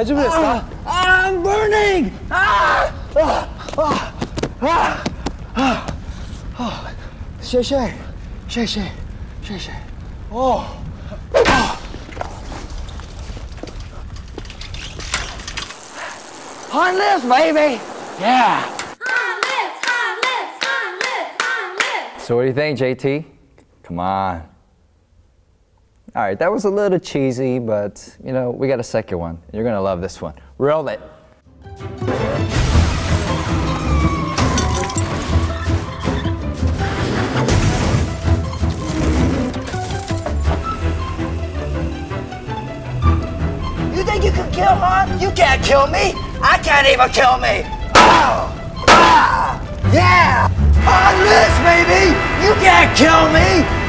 大丈夫ですか? I'm burning! Shay. Oh. Hot lips, baby! Yeah! Hot lips! So what do you think, JT? Come on. All right, that was a little cheesy, but you know, we got a second one. You're gonna love this one. Roll it. You think you can kill her? You can't kill me! I can't even kill me! Oh! Ah! Yeah! Hot lips, baby! You can't kill me!